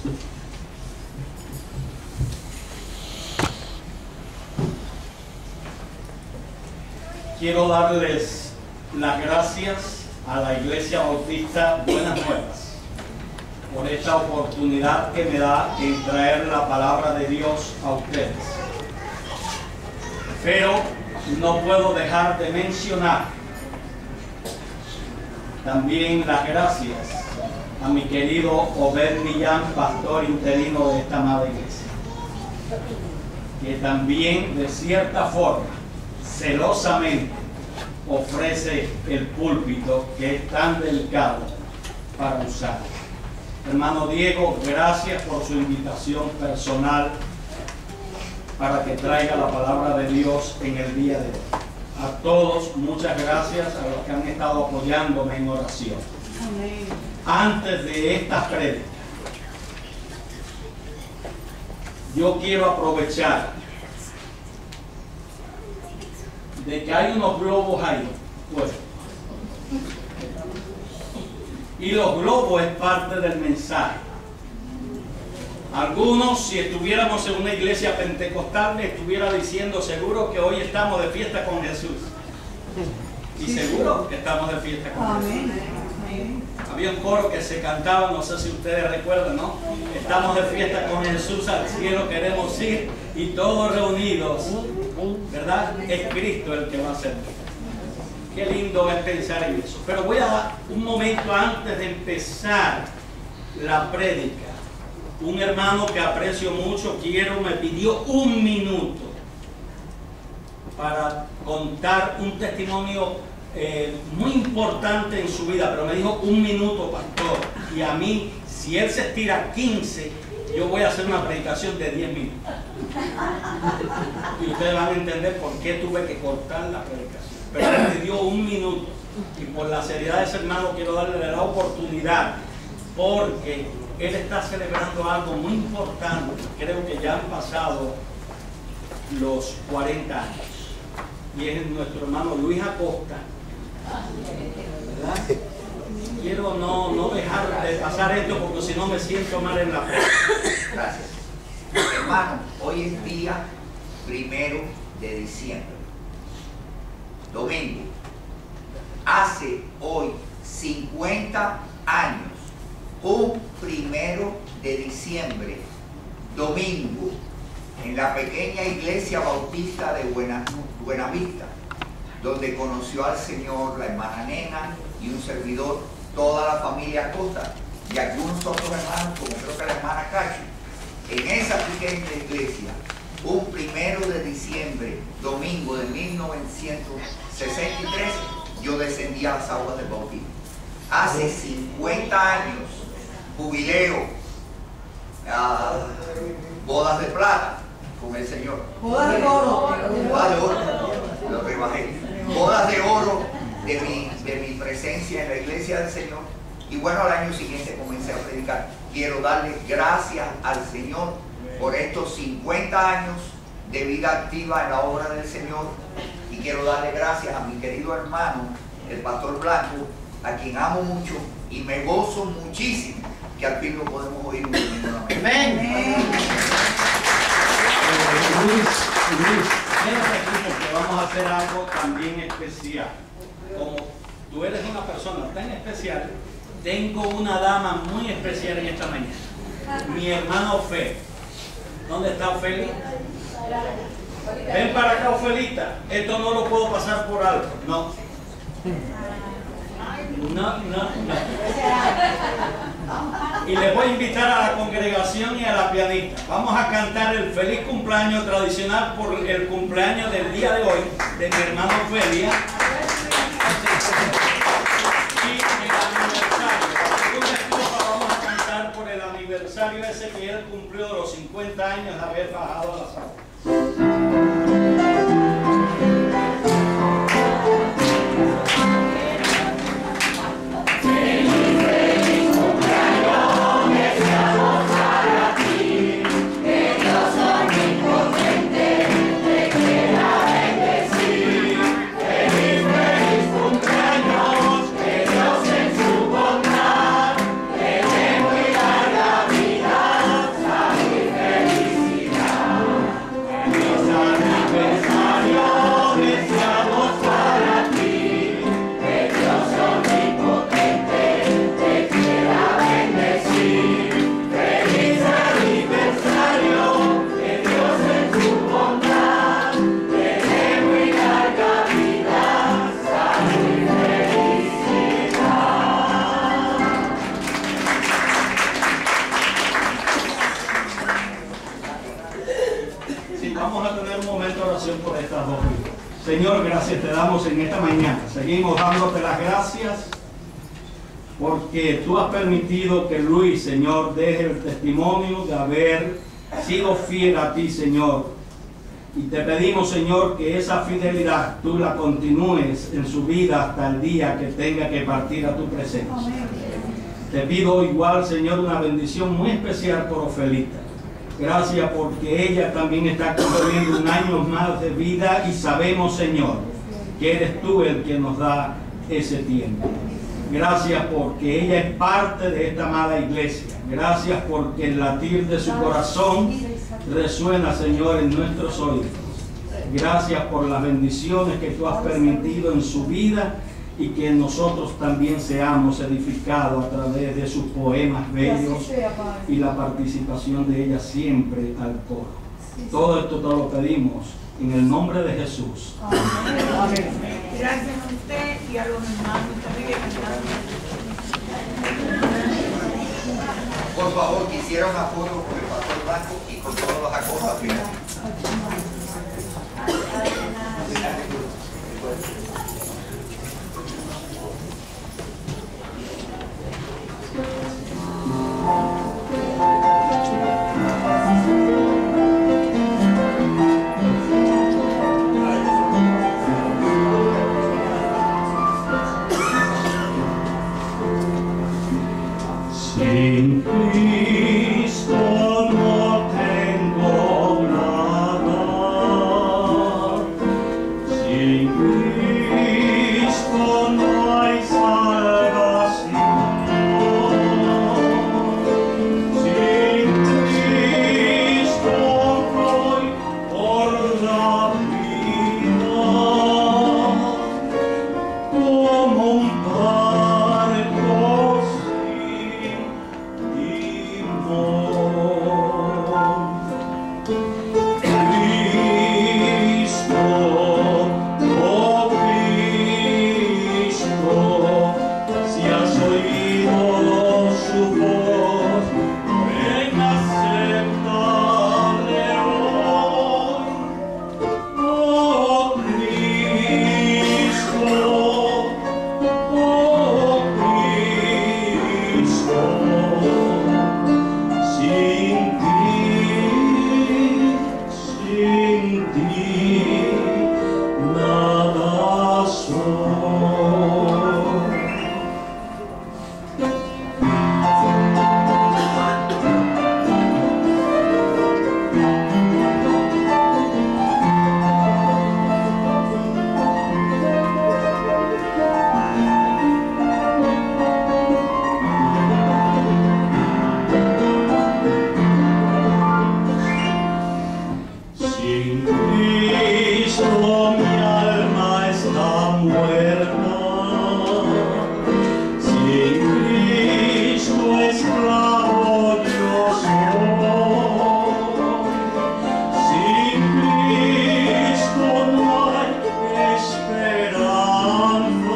Quiero darles las gracias a la Iglesia Bautista Buenas Nuevas por esta oportunidad que me da en traer la palabra de Dios a ustedes. Pero no puedo dejar de mencionar también las gracias a mi querido Obed Millán, pastor interino de esta amada iglesia, que también de cierta forma celosamente ofrece el púlpito que es tan delicado para usar. Hermano Diego, gracias por su invitación personal para que traiga la palabra de Dios en el día de hoy. A todos, muchas gracias a los que han estado apoyándome en oración. Amén. Antes de esta prédica, yo quiero aprovechar de que hay unos globos ahí, pues, y los globos es parte del mensaje. Algunos, si estuviéramos en una iglesia pentecostal, le estuviera diciendo seguro que hoy estamos de fiesta con Jesús. Y seguro que estamos de fiesta con Jesús. Había un coro que se cantaba, no sé si ustedes recuerdan, ¿no? Estamos de fiesta con Jesús, al cielo queremos ir y todos reunidos, ¿verdad? Es Cristo el que va a hacer. Qué lindo es pensar en eso. Pero voy a dar un momento antes de empezar la prédica. Un hermano que aprecio mucho, me pidió un minuto para contar un testimonio muy importante en su vida, pero me dijo un minuto, pastor. Y a mí, si él se estira 15, yo voy a hacer una predicación de 10 minutos. Y ustedes van a entender por qué tuve que cortar la predicación. Pero él me dio un minuto. Y por la seriedad de ese hermano quiero darle la oportunidad, porque él está celebrando algo muy importante. Creo que ya han pasado los 40 años. Y es nuestro hermano Luis Acosta, ¿verdad? Quiero no dejar de pasar esto porque si no me siento mal en la fe. Gracias. Hermano, hoy es día 1 de diciembre, domingo. Hace hoy 50 años, un 1 de diciembre, domingo, en la pequeña iglesia bautista de Buenavista, donde conoció al Señor la hermana Nena y un servidor, toda la familia Acosta y algunos otros hermanos, como creo que la hermana Cacho. En esa pequeña iglesia, un 1 de diciembre, domingo de 1963, yo descendí a las aguas del bautismo. Hace 50 años, jubileo, bodas de plata con el Señor. Bodas de oro. Bodas de oro, lo rebajé. Bodas de oro de mi presencia en la iglesia del Señor. Y bueno, al año siguiente comencé a predicar. Quiero darle gracias al Señor por estos 50 años de vida activa en la obra del Señor. Y quiero darle gracias a mi querido hermano, el pastor Blanco, a quien amo mucho y me gozo muchísimo que al fin lo podemos oír un domingo nuevamente. Amén. Luis, quédate aquí porque vamos a hacer algo también especial. Como tú eres una persona tan especial, tengo una dama muy especial en esta mañana. Mi hermana Ofelia. ¿Dónde está Ofelia? Ven para acá, Ofelita. Esto no lo puedo pasar por alto. No. Y les voy a invitar a la congregación y a la pianista. Vamos a cantar el feliz cumpleaños tradicional por el cumpleaños del día de hoy de mi hermana Ofelia. Y el aniversario. La segunda estrofa vamos a cantar por el aniversario ese que él cumplió de los 50 años de haber bajado a las aguas. Vida estas dos vidas. Señor, gracias te damos en esta mañana. Seguimos dándote las gracias porque tú has permitido que Luis, Señor, deje el testimonio de haber sido fiel a ti, Señor. Y te pedimos, Señor, que esa fidelidad tú la continúes en su vida hasta el día que tenga que partir a tu presencia. Te pido igual, Señor, una bendición muy especial por Ofelita. Gracias porque ella también está cumpliendo un año más de vida y sabemos, Señor, que eres tú el que nos da ese tiempo. Gracias porque ella es parte de esta amada iglesia. Gracias porque el latir de su corazón resuena, Señor, en nuestros oídos. Gracias por las bendiciones que tú has permitido en su vida y que nosotros también seamos edificados a través de sus poemas bellos y la participación de ella siempre al coro. Todo esto te lo pedimos en el nombre de Jesús. Amén. Gracias a usted y a los hermanos también. Por favor, quisiera una foto con el pastor Blanco y con todos los acompañantes. Sin Cristo no tengo nada, sin Cristo no hay salvación, sin Cristo voy por la vida como un barco sin timón. Cristo, oh Cristo, si has oído su voz, ven a aceptarle hoy. Oh Cristo, oh Cristo, sin ti nada soy. Sin Cristo mi alma está muerta, sin Cristo esclavo yo soy, sin Cristo no hay esperanza,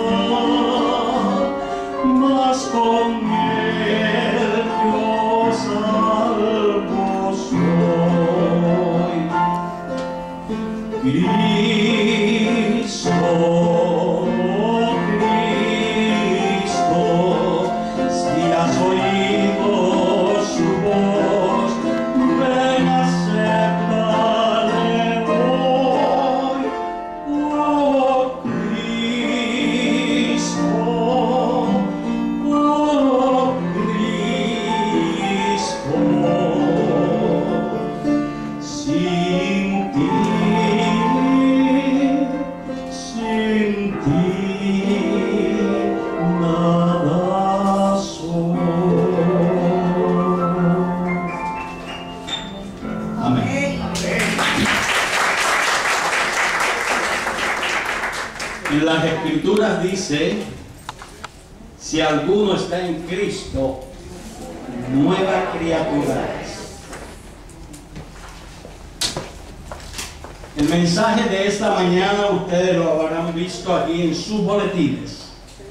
mas con Él yo salvo soy. Cristo, Cristo, si has oído su voz, ven a aceptarle hoy. Oh Cristo, oh Cristo, sin ti nada soy. Amén. En las Escrituras dice, si alguno está en Cristo, nueva criatura es. El mensaje de esta mañana ustedes lo habrán visto aquí en sus boletines.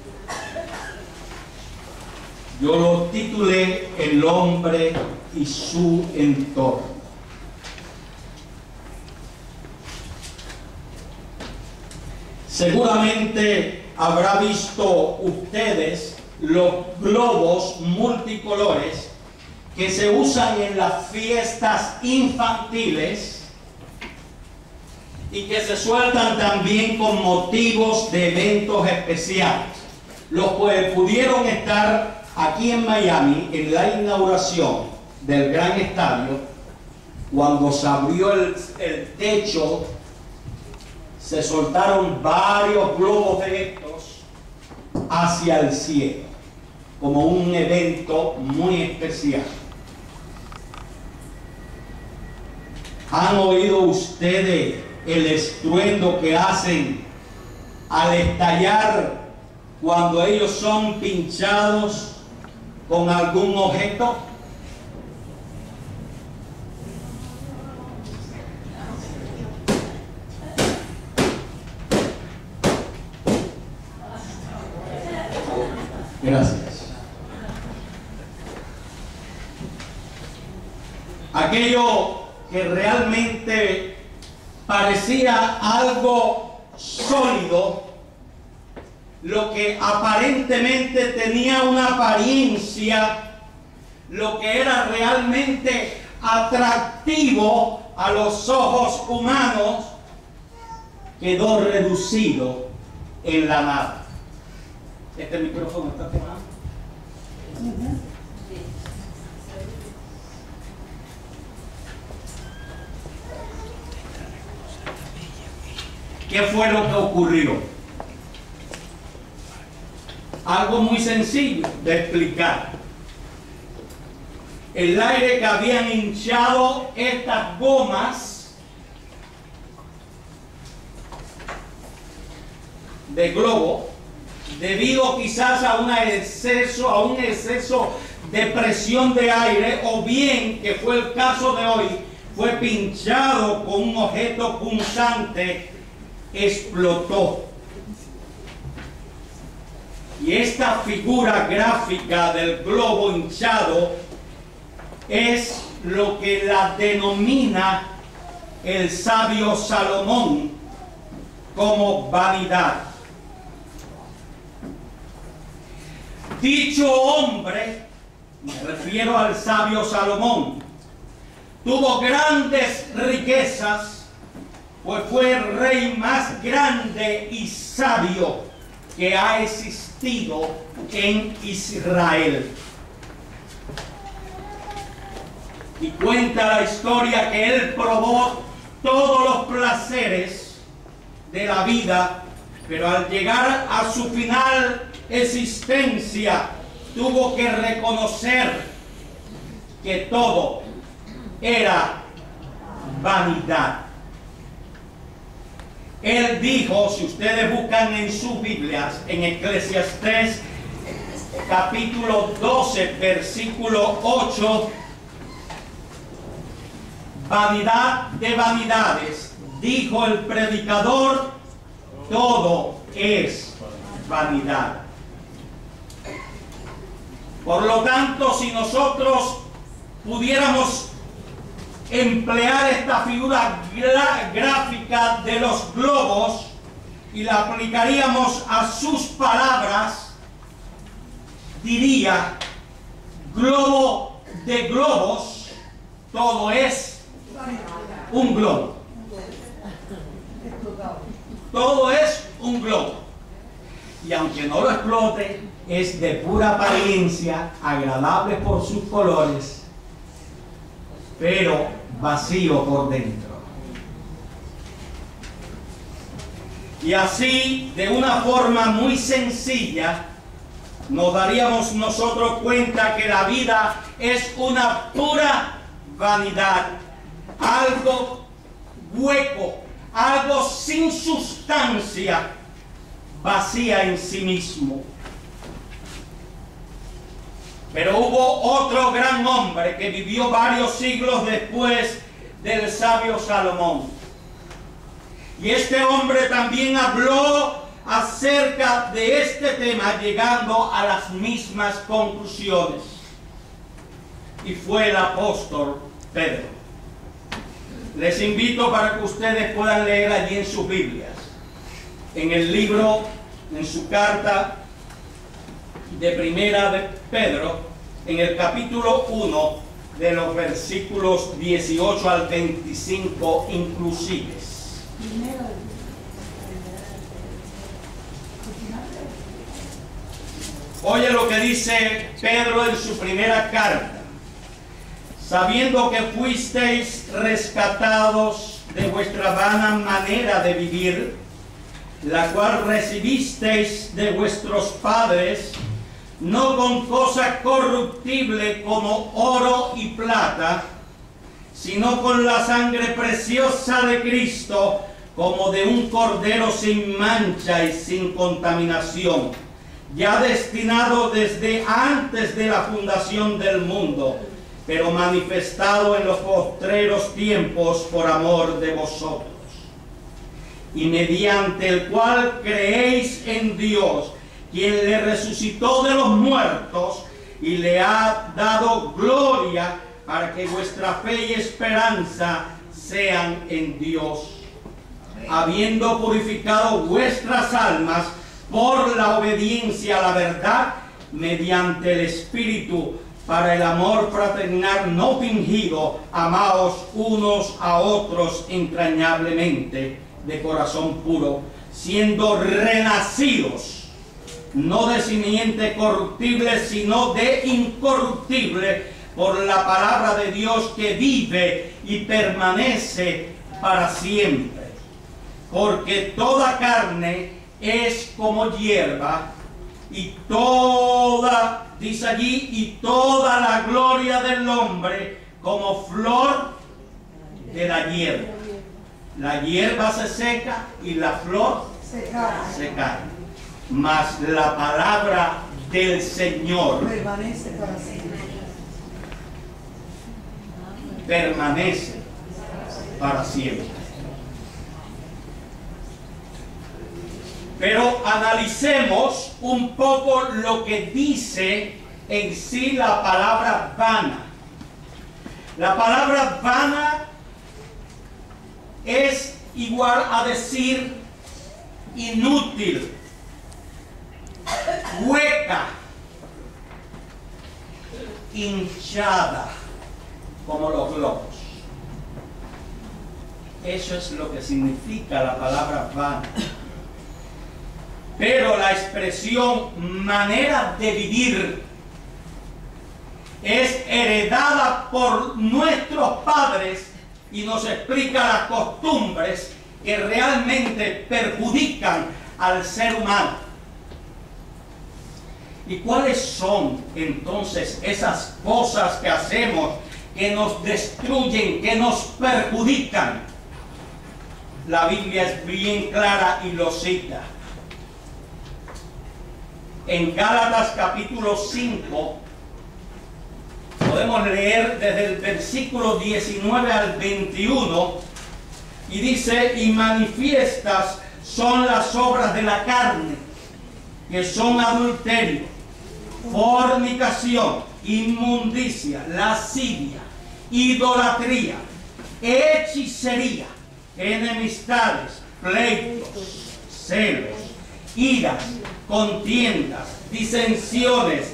Yo lo titulé El hombre y su entorno. Seguramente habrá visto ustedes los globos multicolores que se usan en las fiestas infantiles y que se sueltan también con motivos de eventos especiales. Los que pudieron estar aquí en Miami en la inauguración del gran estadio, cuando se abrió el techo, se soltaron varios globos de estos hacia el cielo, como un evento muy especial. ¿Han oído ustedes el estruendo que hacen al estallar cuando ellos son pinchados con algún objeto? Gracias. Aquello que realmente parecía algo sólido, lo que aparentemente tenía una apariencia, lo que era realmente atractivo a los ojos humanos, quedó reducido en la nada. ¿Este micrófono está quemado? ¿Qué fue lo que ocurrió? Algo muy sencillo de explicar. El aire que habían hinchado estas gomas de globo, debido quizás a un exceso de presión de aire, o bien, que fue el caso de hoy, fue pinchado con un objeto punzante, explotó. Y esta figura gráfica del globo hinchado es lo que la denomina el sabio Salomón como vanidad. Dicho hombre, me refiero al sabio Salomón, tuvo grandes riquezas, pues fue el rey más grande y sabio que ha existido en Israel. Y cuenta la historia que él probó todos los placeres de la vida, pero al llegar a su final existencia tuvo que reconocer que todo era vanidad. Él dijo, si ustedes buscan en sus Biblias, en Eclesiastés capítulo 12, versículo 8, vanidad de vanidades, dijo el predicador, todo es vanidad. Por lo tanto, si nosotros pudiéramos emplear esta figura gráfica de los globos y la aplicaríamos a sus palabras, diría, globo de globos, todo es un globo. Todo es un globo. Y aunque no lo explote, es de pura apariencia, agradable por sus colores, pero vacío por dentro. Y así, de una forma muy sencilla, nos daríamos nosotros cuenta que la vida es una pura vanidad, algo hueco, algo sin sustancia, vacía en sí mismo. Pero hubo otro gran hombre que vivió varios siglos después del sabio Salomón. Y este hombre también habló acerca de este tema, llegando a las mismas conclusiones. Y fue el apóstol Pedro. Les invito para que ustedes puedan leer allí en sus Biblias. en el libro, en su carta de Primera de Pedro, en el capítulo 1, de los versículos 18 al 25 inclusives. Oye lo que dice Pedro en su primera carta. Sabiendo que fuisteis rescatados de vuestra vana manera de vivir, la cual recibisteis de vuestros padres, no con cosa corruptible como oro y plata, sino con la sangre preciosa de Cristo, como de un cordero sin mancha y sin contaminación, ya destinado desde antes de la fundación del mundo, pero manifestado en los postreros tiempos por amor de vosotros, y mediante el cual creéis en Dios, quien le resucitó de los muertos y le ha dado gloria, para que vuestra fe y esperanza sean en Dios, habiendo purificado vuestras almas por la obediencia a la verdad, mediante el Espíritu, para el amor fraternal no fingido, amaos unos a otros entrañablemente, de corazón puro, siendo renacidos, no de simiente corruptible, sino de incorruptible, por la palabra de Dios que vive y permanece para siempre. Porque toda carne es como hierba, y toda, dice allí, y toda la gloria del hombre como flor de la hierba. La hierba se seca y la flor se cae. Mas la palabra del Señor Permanece para siempre. Permanece para siempre. Pero analicemos un poco lo que dice en sí la palabra vana. La palabra vana es igual a decir inútil, hueca, hinchada, como los globos. Eso es lo que significa la palabra vana. Pero la expresión manera de vivir es heredada por nuestros padres y nos explica las costumbres que realmente perjudican al ser humano. ¿Y cuáles son entonces esas cosas que hacemos que nos destruyen, que nos perjudican? La Biblia es bien clara y lo cita. En Gálatas capítulo 5 podemos leer desde el versículo 19 al 21 y dice: y manifiestas son las obras de la carne, que son adulterio, fornicación, inmundicia, lascivia, idolatría, hechicería, enemistades, pleitos, celos, iras, contiendas, disensiones,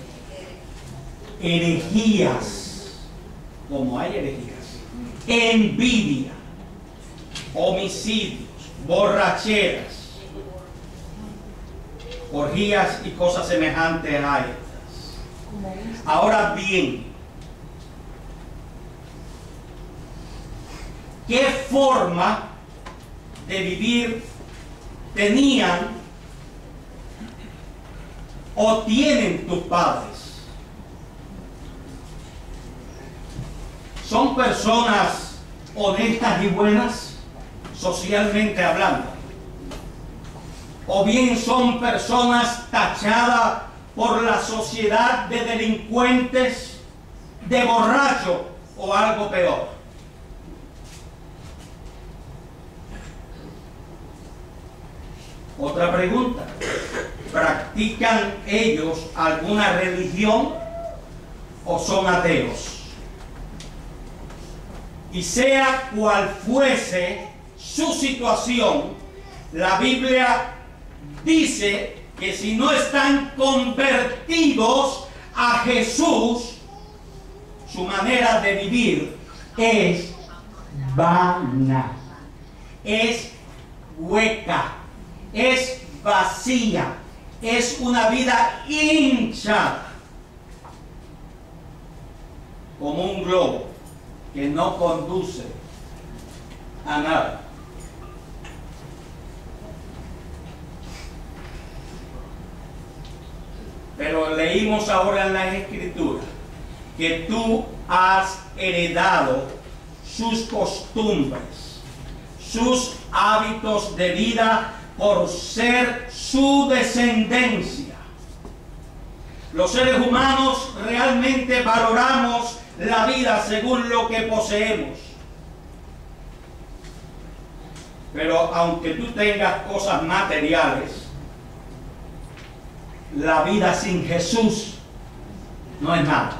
herejías, como hay herejías, envidia, homicidios, borracheras, orgías y cosas semejantes a estas. Ahora bien, ¿qué forma de vivir tenían o tienen tus padres? ¿Son personas honestas y buenas, socialmente hablando? ¿O bien son personas tachadas por la sociedad de delincuentes, de borrachos o algo peor? Otra pregunta: ¿practican ellos alguna religión o son ateos? Y sea cual fuese su situación, La Biblia dice que si no están convertidos a Jesús, su manera de vivir es vana, es hueca, es vacía, es una vida hinchada, como un globo que no conduce a nada. Pero leímos ahora en las Escrituras que tú has heredado sus costumbres, sus hábitos de vida por ser su descendencia. Los seres humanos realmente valoramos la vida según lo que poseemos. Pero aunque tú tengas cosas materiales, la vida sin Jesús no es nada.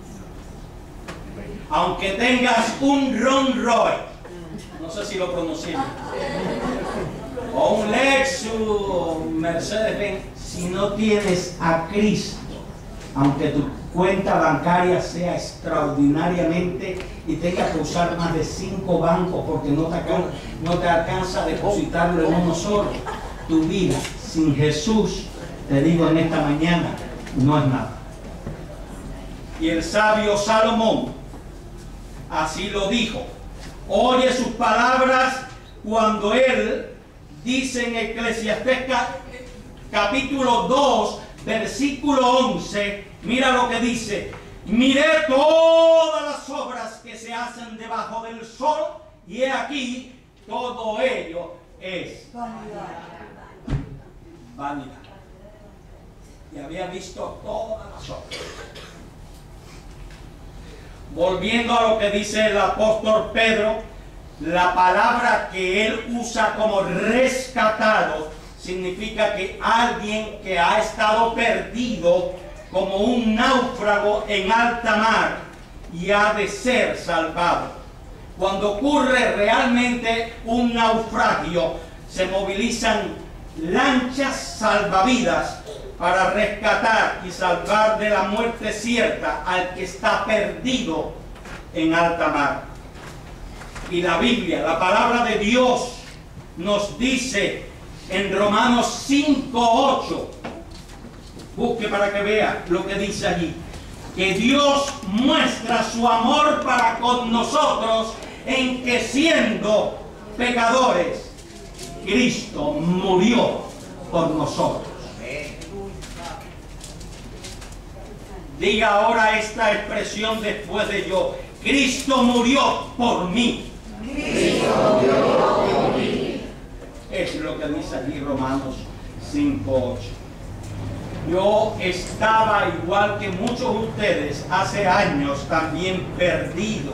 Aunque tengas un Rolls Royce, no sé si lo pronuncié, o un Lexus, o un Mercedes-Benz, si no tienes a Cristo, aunque tu cuenta bancaria sea extraordinariamente y tengas que usar más de 5 bancos porque no te alcanza a depositarlo en uno solo, tu vida sin Jesús, te digo en esta mañana, no es nada. Y el sabio Salomón así lo dijo. Oye sus palabras cuando él dice en Eclesiastés capítulo 2, versículo 11, mira lo que dice: miré todas las obras que se hacen debajo del sol, y he aquí, todo ello es vanidad. Y había visto todas las obras. Volviendo a lo que dice el apóstol Pedro, la palabra que él usa como rescatado significa que alguien que ha estado perdido como un náufrago en alta mar y ha de ser salvado. Cuando ocurre realmente un naufragio, se movilizan lanchas salvavidas para rescatar y salvar de la muerte cierta al que está perdido en alta mar. Y la Biblia, la palabra de Dios, nos dice en Romanos 5:8, busque para que vea lo que dice allí, que Dios muestra su amor para con nosotros en que siendo pecadores, Cristo murió por nosotros. Diga ahora esta expresión después de yo: Cristo murió por mí. Cristo murió por mí. Es lo que dice aquí Romanos 5:8. Yo estaba igual que muchos de ustedes hace años también perdido.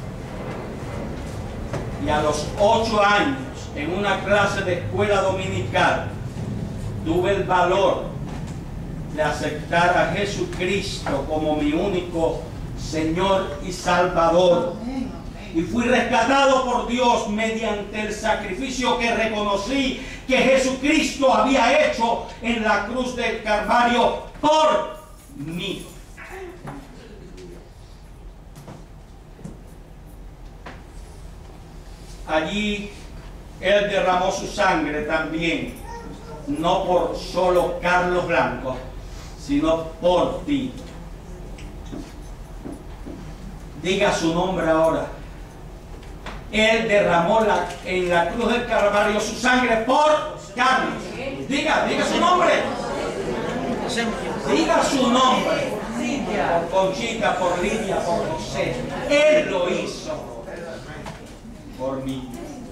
Y a los 8 años, en una clase de escuela dominical, tuve el valor de aceptar a Jesucristo como mi único Señor y Salvador. Y fui rescatado por Dios mediante el sacrificio que reconocí que Jesucristo había hecho en la cruz del Calvario por mí. Allí Él derramó su sangre también, no por solo Carlos Blanco, sino por ti. Diga su nombre ahora. Él derramó en la cruz del Calvario su sangre por Carlos. Diga su nombre. Diga su nombre. Por Conchita, por Lidia, por José. Él lo hizo por mí.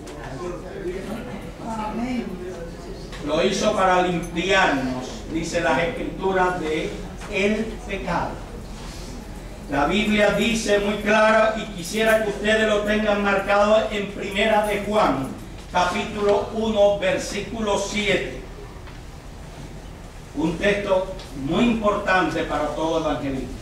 Lo hizo para limpiarnos, dice las Escrituras, de el pecado. La Biblia dice muy clara, y quisiera que ustedes lo tengan marcado en Primera de Juan, capítulo 1, versículo 7. Un texto muy importante para todo evangelista.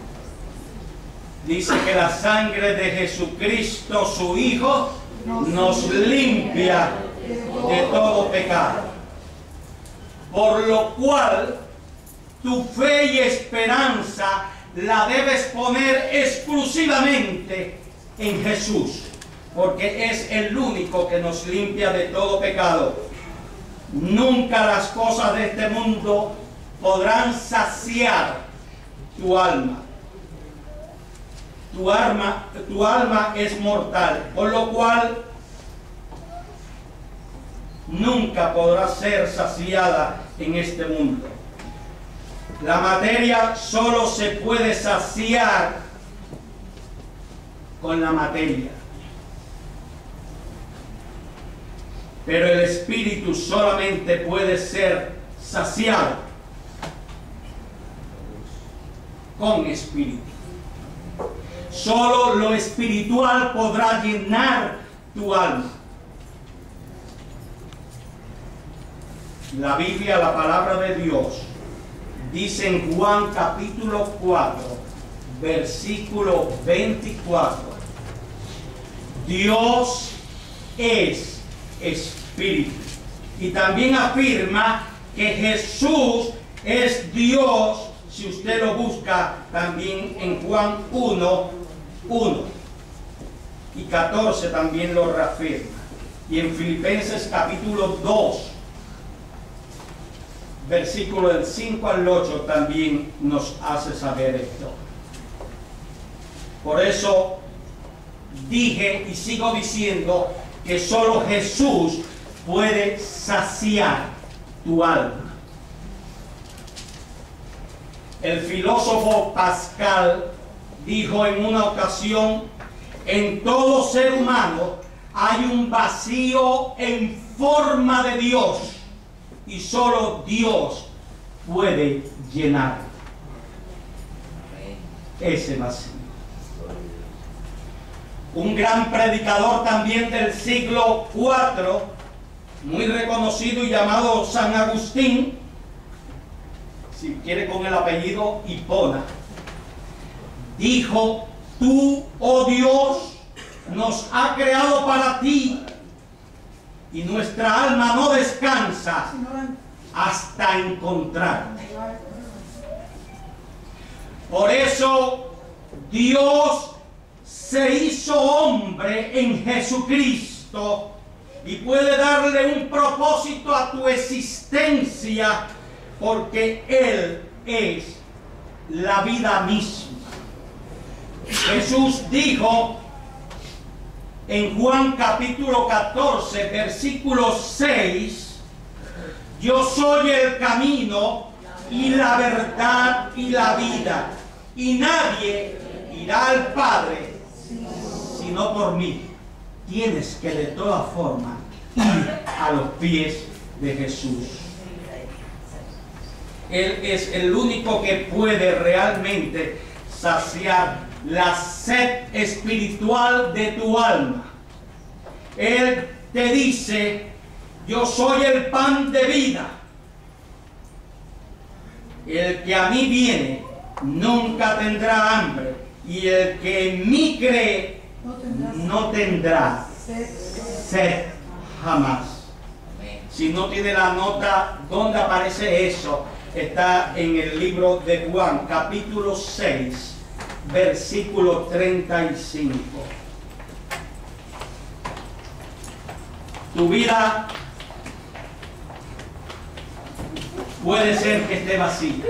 Dice que la sangre de Jesucristo, su Hijo, nos limpia de todo pecado. Por lo cual, tu fe y esperanza la debes poner exclusivamente en Jesús, porque es el único que nos limpia de todo pecado. Nunca las cosas de este mundo podrán saciar tu alma. Tu alma es mortal, por lo cual nunca podrá ser saciada en este mundo. La materia solo se puede saciar con la materia, pero el espíritu solamente puede ser saciado con espíritu. Solo lo espiritual podrá llenar tu alma. La Biblia, la palabra de Dios, dice en Juan capítulo 4, versículo 24, Dios es espíritu. Y también afirma que Jesús es Dios, si usted lo busca también en Juan 1, 1 y 14 también lo reafirma. Y en Filipenses capítulo 2, versículo del 5 al 8 también nos hace saber esto. Por eso dije y sigo diciendo que solo Jesús puede saciar tu alma. El filósofo Pascal dijo en una ocasión: en todo ser humano hay un vacío en forma de Dios y solo Dios puede llenar ese vacío. Un gran predicador también del siglo IV, muy reconocido y llamado San Agustín, si quiere con el apellido Hipona, dijo: tú, oh Dios, nos has creado para ti, y nuestra alma no descansa hasta encontrarte. Por eso Dios se hizo hombre en Jesucristo y puede darle un propósito a tu existencia, porque Él es la vida misma. Jesús dijo en Juan capítulo 14, versículo 6, yo soy el camino y la verdad y la vida, y nadie irá al Padre sino por mí. Tienes que de todas formas ir a los pies de Jesús. Él es el único que puede realmente saciar la sed espiritual de tu alma. Él te dice: yo soy el pan de vida. El que a mí viene nunca tendrá hambre, y el que en mí cree no tendrá sed jamás. Si no tiene la nota donde aparece eso, está en el libro de Juan capítulo 6, versículo 35. Tu vida puede ser que esté vacía.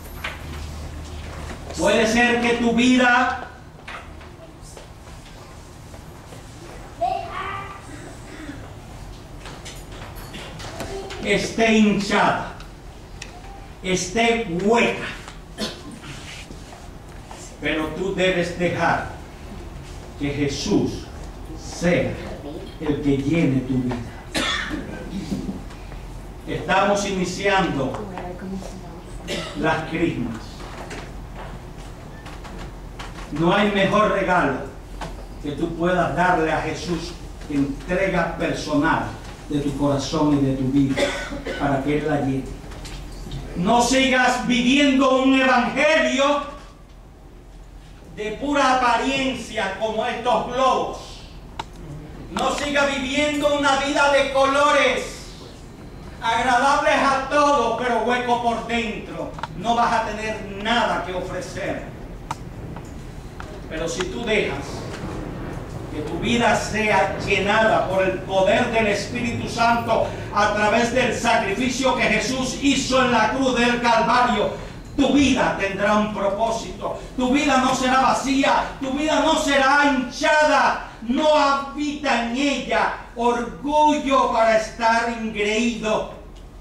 Puede ser que tu vida esté hinchada, esté hueca. Pero tú debes dejar que Jesús sea el que llene tu vida. Estamos iniciando las crismas. No hay mejor regalo que tú puedas darle a Jesús, entrega personal de tu corazón y de tu vida, para que Él la llene. No sigas viviendo un evangelio de pura apariencia como estos globos No siga viviendo una vida de colores, agradables a todos, pero hueco por dentro. No vas a tener nada que ofrecer. Pero si tú dejas que tu vida sea llenada por el poder del Espíritu Santo a través del sacrificio que Jesús hizo en la cruz del Calvario, tu vida tendrá un propósito. Tu vida no será vacía, tu vida no será hinchada. No habita en ella orgullo para estar engreído.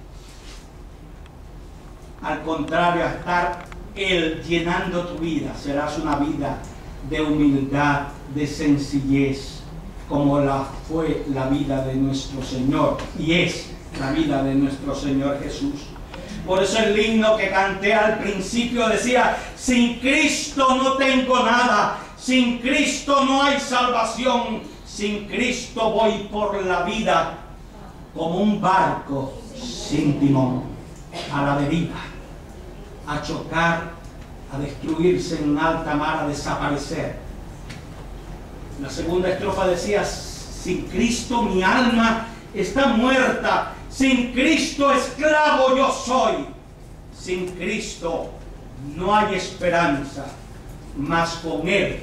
Al contrario, a estar Él llenando tu vida, serás una vida de humildad, de sencillez, como fue la vida de nuestro Señor y es la vida de nuestro Señor Jesús. Por eso el himno que canté al principio decía: sin Cristo no tengo nada, sin Cristo no hay salvación, sin Cristo voy por la vida como un barco sin timón, a la deriva, a chocar, a destruirse en alta mar, a desaparecer. La segunda estrofa decía: sin Cristo mi alma está muerta, sin Cristo esclavo yo soy, sin Cristo no hay esperanza, mas con Él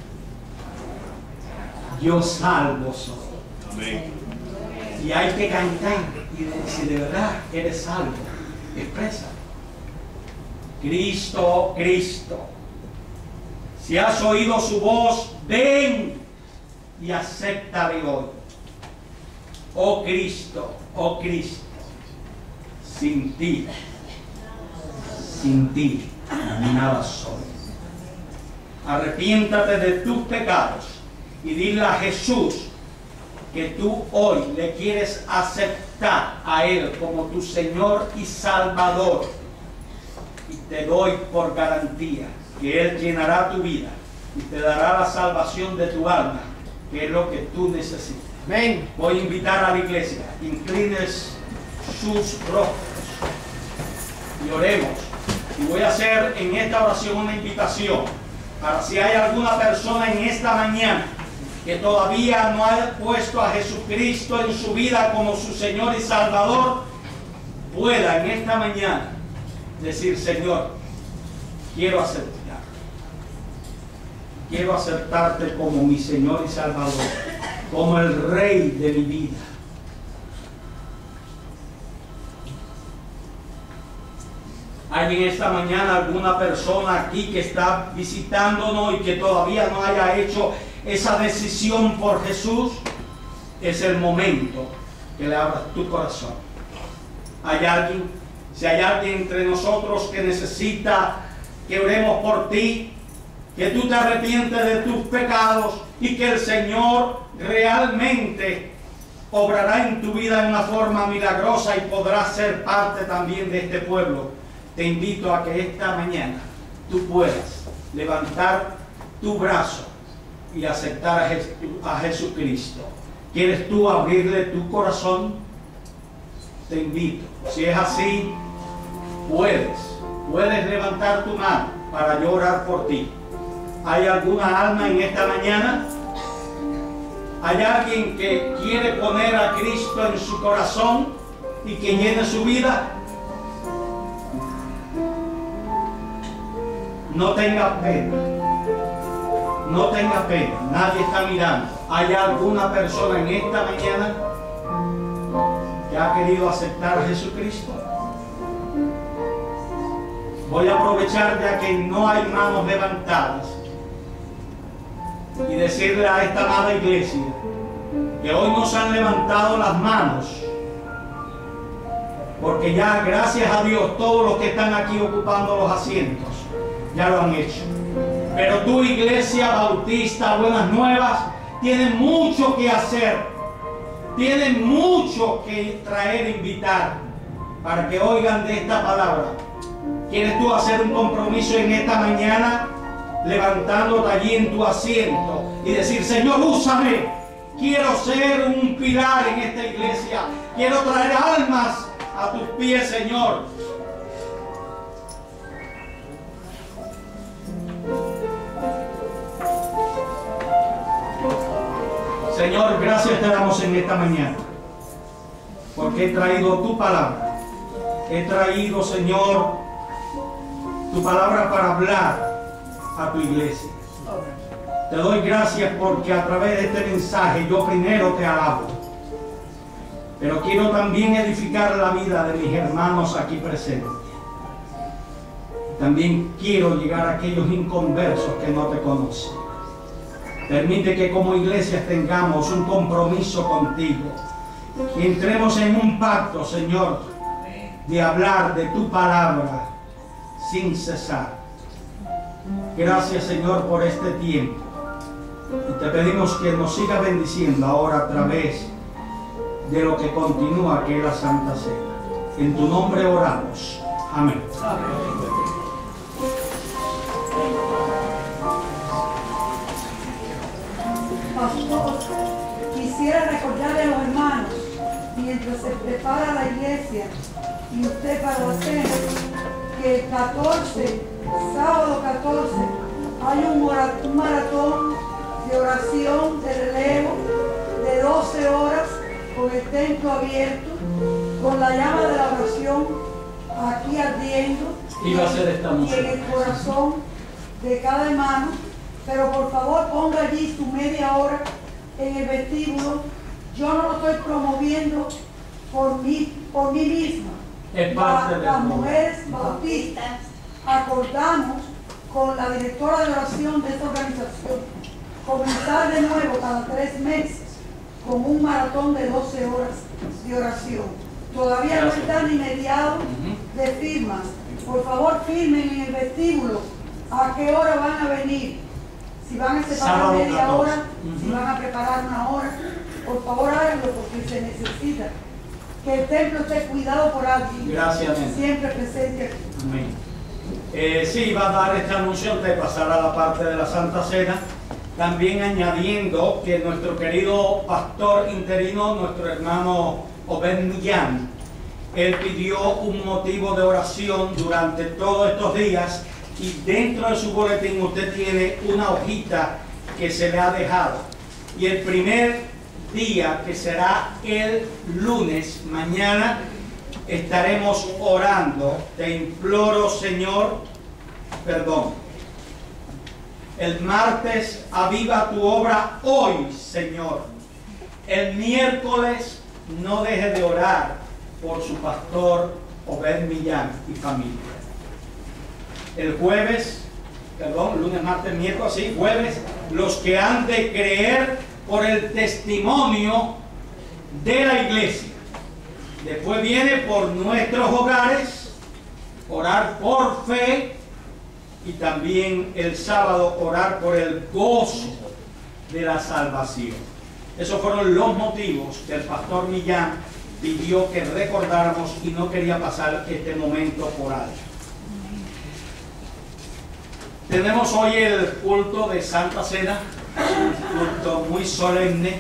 yo salvo soy. Amén. Y hay que cantar y si de verdad eres salvo, expresa: Cristo, Cristo. Si has oído su voz, ven y acéptale hoy. Oh Cristo, sin ti nada soy. Arrepiéntate de tus pecados y dile a Jesús que tú hoy le quieres aceptar a Él como tu Señor y Salvador. Y te doy por garantía que Él llenará tu vida y te dará la salvación de tu alma, que es lo que tú necesitas. Amén. Voy a invitar a la iglesia, inclines sus rostros y oremos. Y voy a hacer en esta oración una invitación para si hay alguna persona en esta mañana que todavía no ha puesto a Jesucristo en su vida como su Señor y Salvador, pueda en esta mañana decir: Señor, quiero aceptarte como mi Señor y Salvador, como el Rey de mi vida. ¿Hay en esta mañana alguna persona aquí que está visitándonos y que todavía no haya hecho esa decisión por Jesús? Es el momento que le abras tu corazón. ¿Hay alguien? Si hay alguien entre nosotros que necesita que oremos por ti, que tú te arrepientes de tus pecados y que el Señor realmente obrará en tu vida de una forma milagrosa y podrás ser parte también de este pueblo, te invito a que esta mañana tú puedas levantar tu brazo y aceptar a Jesucristo. ¿Quieres tú abrirle tu corazón? Te invito. Si es así, puedes levantar tu mano para yo orar por ti. ¿Hay alguna alma en esta mañana? ¿Hay alguien que quiere poner a Cristo en su corazón y que llene su vida? No tenga pena. No tenga pena. Nadie está mirando. ¿Hay alguna persona en esta mañana que ha querido aceptar a Jesucristo? Voy a aprovechar ya que no hay manos levantadas y decirle a esta amada iglesia que hoy nos han levantado las manos, porque ya, gracias a Dios, todos los que están aquí ocupando los asientos ya lo han hecho. Pero tu iglesia bautista Buenas Nuevas tiene mucho que hacer, tiene mucho que traer e invitar para que oigan de esta palabra. ¿Quieres tú hacer un compromiso en esta mañana, levantándote allí en tu asiento y decir: Señor, úsame, quiero ser un pilar en esta iglesia, quiero traer almas a tus pies, Señor? Señor, gracias te damos en esta mañana, porque he traído tu palabra. He traído, Señor, tu palabra para hablar a tu iglesia. Te doy gracias porque a través de este mensaje yo primero te alabo, pero quiero también edificar la vida de mis hermanos aquí presentes. También quiero llegar a aquellos inconversos que no te conocen. Permite que como iglesia tengamos un compromiso contigo y entremos en un pacto, Señor, de hablar de tu palabra sin cesar. Gracias, Señor, por este tiempo. Y te pedimos que nos siga bendiciendo ahora a través de lo que continúa, que es la Santa Cena. En tu nombre oramos. Amén. Pastor, quisiera recordarle a los hermanos, mientras se prepara la iglesia y usted para la cena, que el 14, sábado 14, hay un maratón de oración de relevo de 12 horas con el templo abierto, con la llama de la oración aquí ardiendo Y va a ser esta y música. en el corazón de cada hermano. Pero por favor ponga allí su media hora en el vestíbulo. Yo no lo estoy promoviendo por mí misma. Es parte del Las programa. mujeres bautistas acordamos con la directora de oración de esta organización comenzar de nuevo cada 3 meses con un maratón de 12 horas de oración. Todavía no están inmediatos de firmas. Por favor, firmen en el vestíbulo a qué hora van a venir. Si van a separar Sábado media 14. hora, si van a preparar una hora, por favor háganlo porque se necesita que el templo esté cuidado por alguien. Gracias, amén. Siempre presente aquí. Amén. Sí, va a dar este anuncio antes de pasar a la parte de la Santa Cena, también añadiendo que nuestro querido pastor interino, nuestro hermano Obed Millán, él pidió un motivo de oración durante todos estos días, y dentro de su boletín usted tiene una hojita que se le ha dejado. Y el primer día, que será el lunes, mañana, estaremos orando. Te imploro, Señor, perdón. El martes, aviva tu obra hoy, Señor. El miércoles, no deje de orar por su pastor Obed Millán y familia. El jueves, perdón, lunes, martes, miércoles, sí, jueves, los que han de creer por el testimonio de la iglesia. Después viene por nuestros hogares, orar por fe, y también el sábado orar por el gozo de la salvación. Esos fueron los motivos que el pastor Millán pidió que recordáramos y no quería pasar este momento por alto. Tenemos hoy el culto de Santa Cena, un culto muy solemne.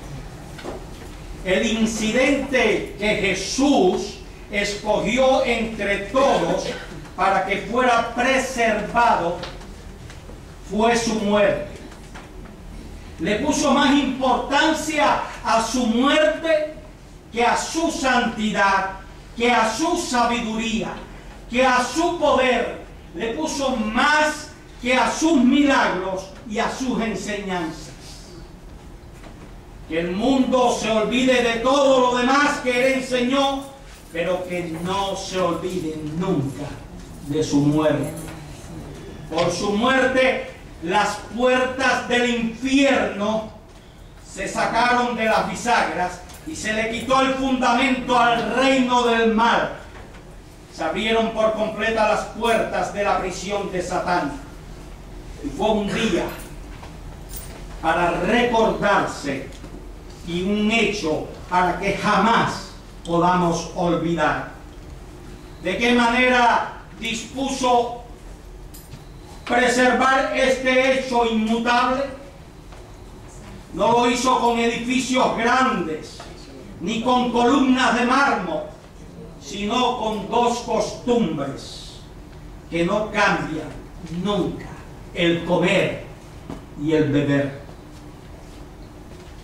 El incidente que Jesús escogió entre todos para que fuera preservado fue su muerte. Le puso más importancia a su muerte que a su santidad, que a su sabiduría, que a su poder. Le puso más que a sus milagros y a sus enseñanzas. Que el mundo se olvide de todo lo demás que él enseñó, pero que no se olvide nunca de su muerte. Por su muerte, las puertas del infierno se sacaron de las bisagras y se le quitó el fundamento al reino del mal. Se abrieron por completa las puertas de la prisión de Satán. Y fue un día para recordarse y un hecho para que jamás podamos olvidar. ¿De qué manera dispuso preservar este hecho inmutable? No lo hizo con edificios grandes, ni con columnas de mármol, sino con dos costumbres que no cambian nunca: el comer y el beber.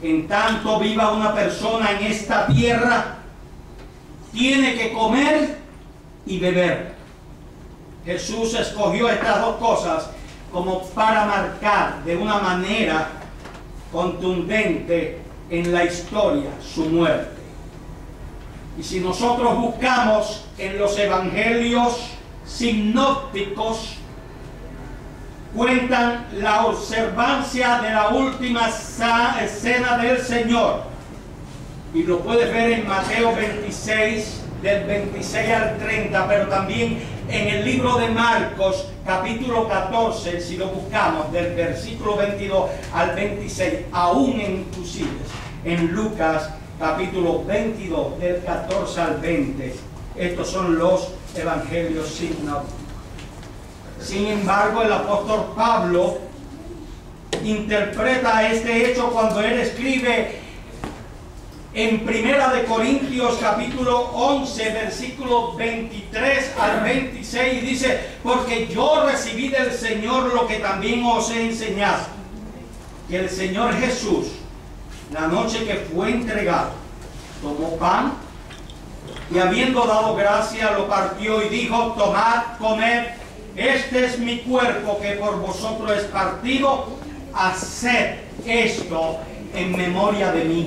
En tanto viva una persona en esta tierra, tiene que comer y beber. Jesús escogió estas dos cosas como para marcar de una manera contundente en la historia su muerte. Y si nosotros buscamos en los evangelios sinópticos, cuentan la observancia de la última cena del Señor. Y lo puedes ver en Mateo 26, del 26 al 30, pero también en el libro de Marcos, capítulo 14, si lo buscamos, del versículo 22 al 26, aún inclusive en Lucas, capítulo 22, del 14 al 20. Estos son los evangelios sinópticos. Sin embargo, el apóstol Pablo interpreta este hecho cuando él escribe en Primera de Corintios capítulo 11, versículos 23 al 26, y dice: porque yo recibí del Señor lo que también os he enseñado, que el Señor Jesús, la noche que fue entregado, tomó pan y habiendo dado gracia lo partió y dijo: tomad, comed, este es mi cuerpo que por vosotros es partido, haced esto en memoria de mí.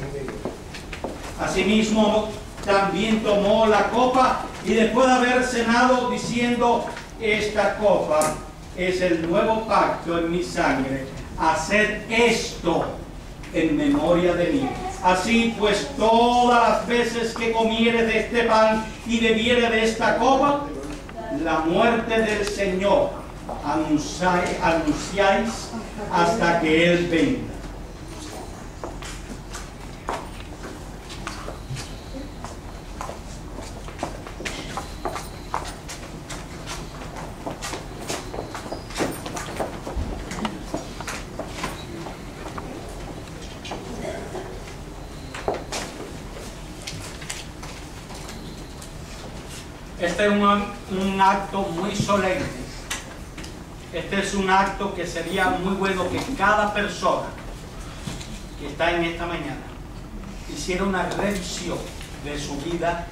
Asimismo también tomó la copa y después de haber cenado diciendo: esta copa es el nuevo pacto en mi sangre, haced esto en memoria de mí. Así pues, todas las veces que comiere de este pan y bebiere de esta copa, la muerte del Señor anunciáis hasta que Él venga. Este es un acto muy solemne. Este es un acto que sería muy bueno que cada persona que está en esta mañana hiciera una revisión de su vida.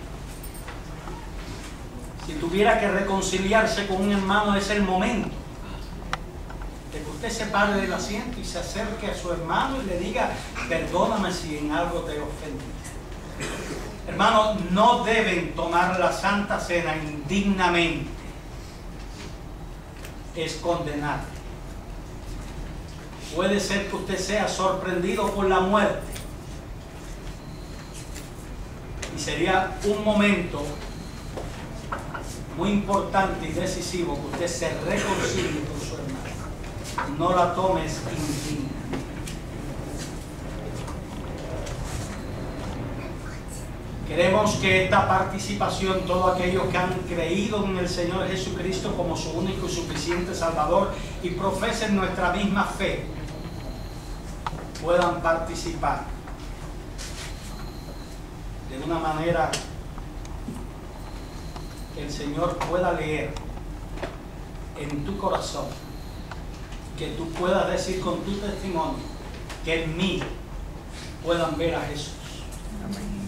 Si tuviera que reconciliarse con un hermano, es el momento de que usted se pare del asiento y se acerque a su hermano y le diga: perdóname si en algo te ofendí. Hermanos, no deben tomar la Santa Cena indignamente. Es condenar. Puede ser que usted sea sorprendido por la muerte. Y sería un momento muy importante y decisivo que usted se reconcilie con su hermano. No la tomes indignamente. Queremos que esta participación, todos aquellos que han creído en el Señor Jesucristo como su único y suficiente Salvador y profesen nuestra misma fe, puedan participar de una manera que el Señor pueda leer en tu corazón, que tú puedas decir con tu testimonio que en mí puedan ver a Jesús. Amén.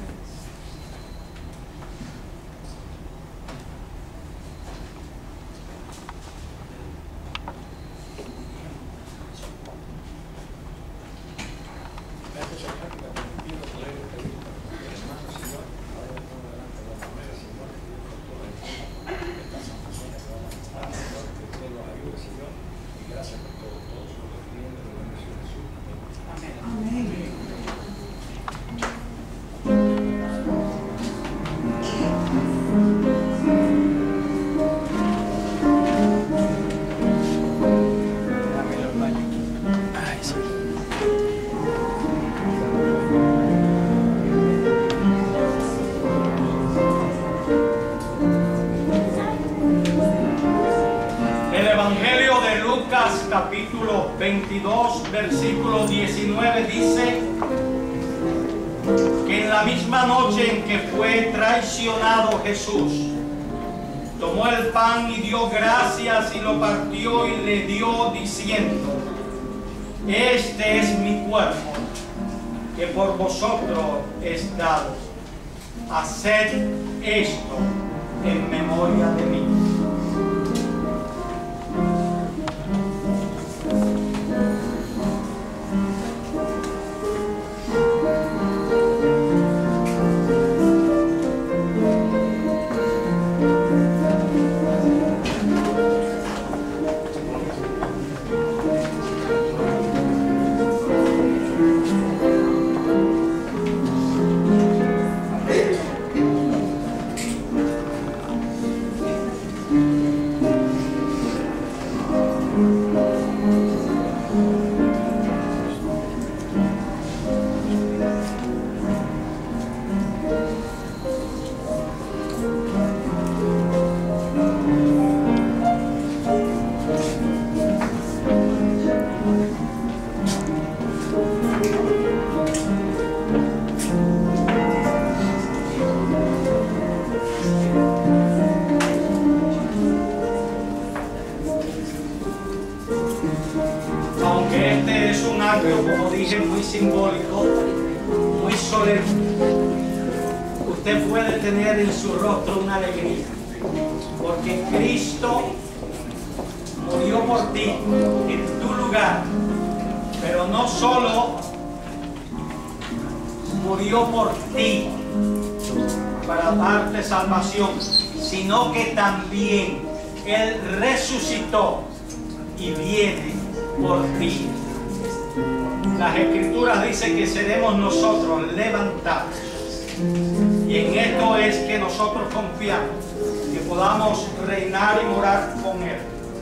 Capítulo 22, versículo 19 dice que en la misma noche en que fue traicionado Jesús, tomó el pan y dio gracias y lo partió y le dio diciendo: este es mi cuerpo que por vosotros es dado. Haced esto en memoria de mí. Aunque este es un acto, como dije, muy simbólico, muy solemne, usted puede tener en su rostro una alegría, porque Cristo murió por ti, en tu lugar, pero no solo murió por ti para darte salvación, sino que también Él resucitó y viene por ti. Las Escrituras dicen que seremos nosotros levantados, y en esto es que nosotros confiamos, que podamos reinar y morar con Él.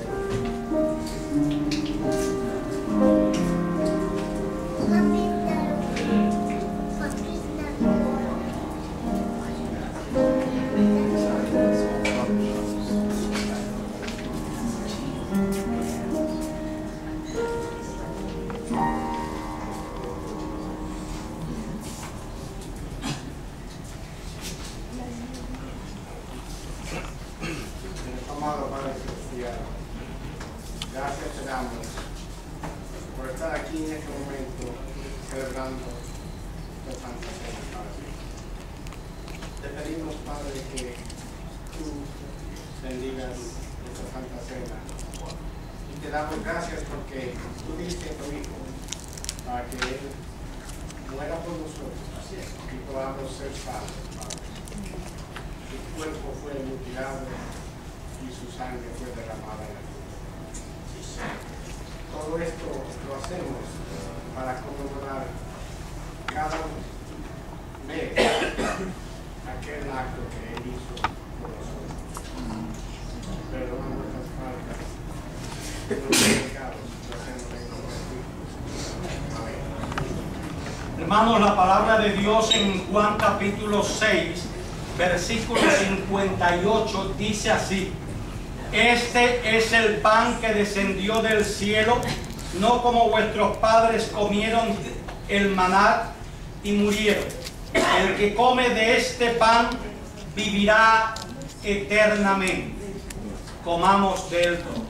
Amado Padre Celestial, gracias te damos por estar aquí en este momento celebrando la Santa Cena, Padre. Te pedimos, Padre, que tú bendigas esta Santa Cena, y te damos gracias porque tú diste a tu Hijo para que Él muera por nosotros y podamos ser salvos, Padre. Su cuerpo fue mutilado y su sangre fue derramada en la cruz. Todo esto lo hacemos para conmemorar cada mes aquel acto que Él hizo por nosotros. Perdona nuestras faltas, nuestros pecados, lo hacemos en nombre de Cristo. Amén. Hermanos, la palabra de Dios en Juan capítulo 6, versículo 58 dice así: este es el pan que descendió del cielo, no como vuestros padres comieron el maná y murieron. El que come de este pan vivirá eternamente. Comamos de él todo.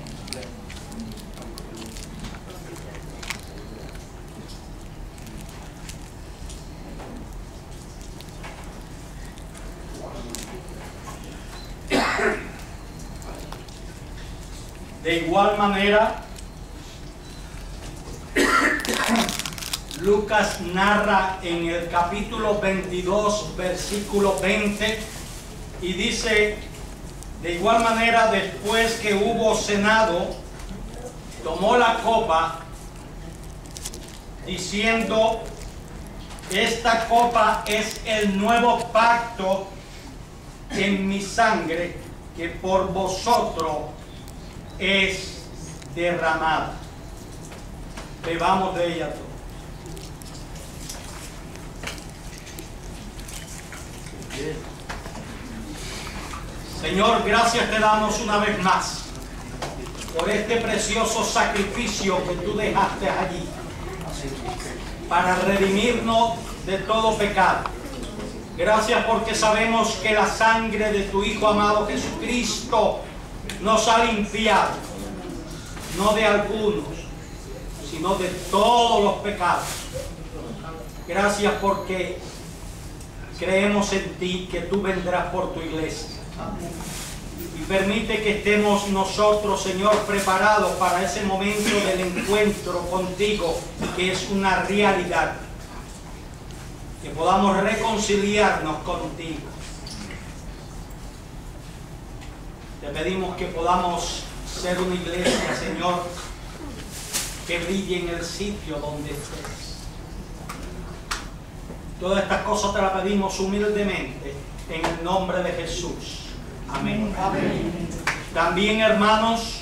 De igual manera, Lucas narra en el capítulo 22, versículo 20, y dice: de igual manera, después que hubo cenado, tomó la copa, diciendo: esta copa es el nuevo pacto en mi sangre, que por vosotros es derramada. Bebamos de ella todos. Señor, gracias te damos una vez más por este precioso sacrificio que tú dejaste allí para redimirnos de todo pecado. Gracias porque sabemos que la sangre de tu Hijo amado Jesucristo nos ha limpiado, no de algunos, sino de todos los pecados. Gracias porque creemos en ti, que tú vendrás por tu iglesia. Y permite que estemos nosotros, Señor, preparados para ese momento del encuentro contigo, que es una realidad. Que podamos reconciliarnos contigo. Te pedimos que podamos ser una iglesia, Señor, que brille en el sitio donde estés. Todas estas cosas te las pedimos humildemente en el nombre de Jesús. Amén. Amén. También, hermanos,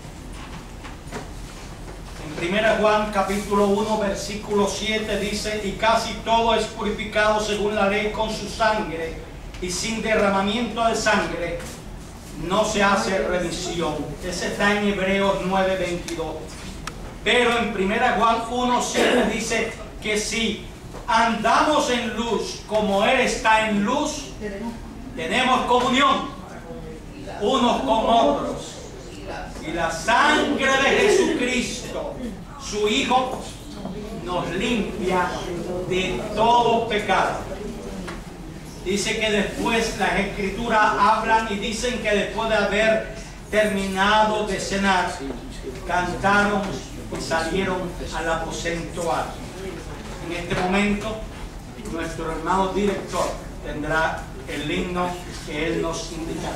en 1 Juan capítulo 1 versículo 7 dice: y casi todo es purificado según la ley con su sangre, y sin derramamiento de sangre no se hace remisión. Ese está en Hebreos 9:22. Pero en 1 Juan 1:7 dice que si andamos en luz como Él está en luz, tenemos comunión unos con otros. Y la sangre de Jesucristo, su Hijo, nos limpia de todo pecado. Dice que después las Escrituras hablan y dicen que después de haber terminado de cenar, cantaron y salieron al aposento alto. En este momento, nuestro hermano director tendrá el himno que él nos indicará.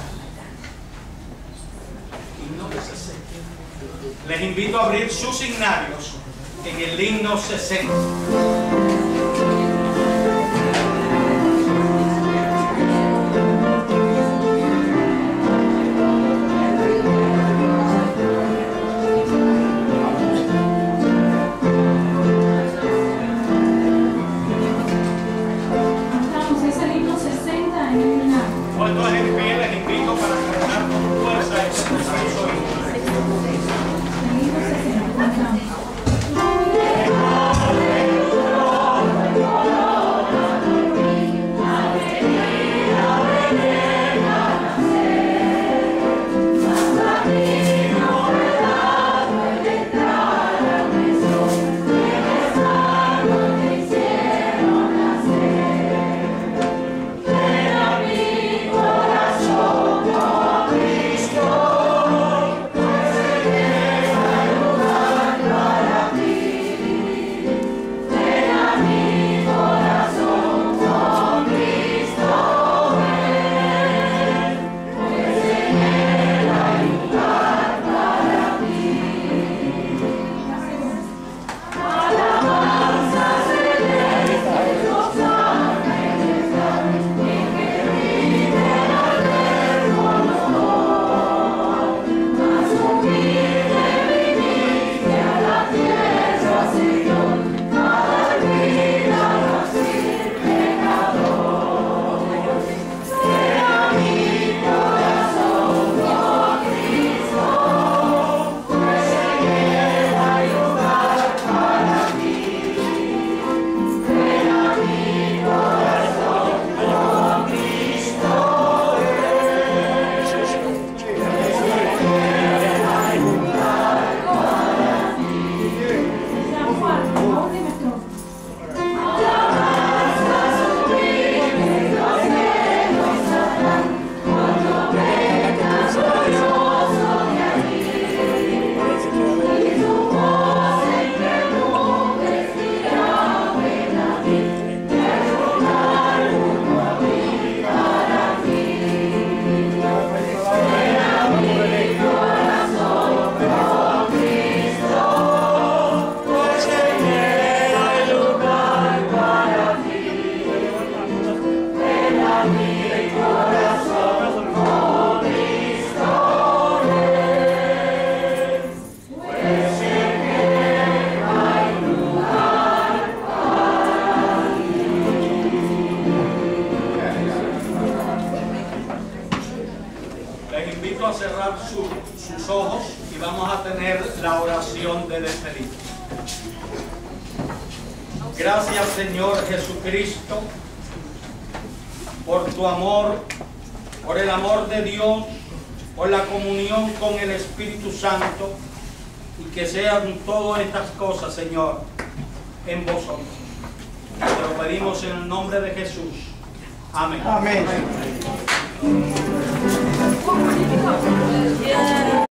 Himno 60. Les invito a abrir sus signarios en el himno 60. Sus ojos y vamos a tener la oración de despedida. Gracias, Señor Jesucristo, por tu amor, por el amor de Dios, por la comunión con el Espíritu Santo, y que sean todas estas cosas, Señor, en vosotros. Te lo pedimos en el nombre de Jesús. Amén. Amén.